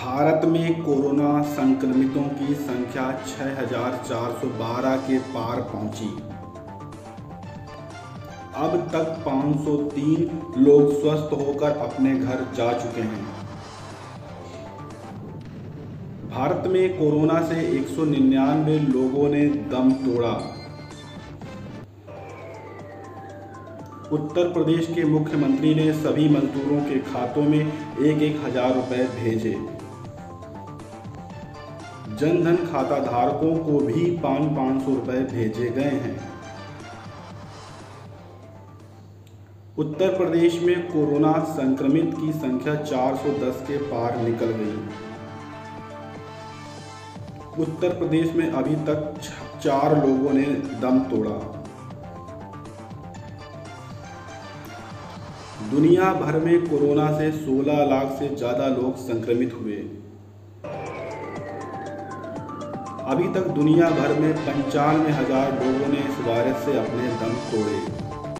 भारत में कोरोना संक्रमितों की संख्या 6,412 के पार पहुंची। अब तक 503 लोग स्वस्थ होकर अपने घर जा चुके हैं। भारत में कोरोना से 199 लोगों ने दम तोड़ा। उत्तर प्रदेश के मुख्यमंत्री ने सभी मजदूरों के खातों में 1,000 रुपए भेजे। जनधन खाता धारकों को भी 500 रुपए भेजे गए हैं। उत्तर प्रदेश में कोरोना संक्रमित की संख्या 410 के पार निकल गई। उत्तर प्रदेश में अभी तक 4 लोगों ने दम तोड़ा। दुनिया भर में कोरोना से 16 लाख से ज़्यादा लोग संक्रमित हुए। अभी तक दुनिया भर में 95,000 लोगों ने इस वायरस से अपने दम तोड़े।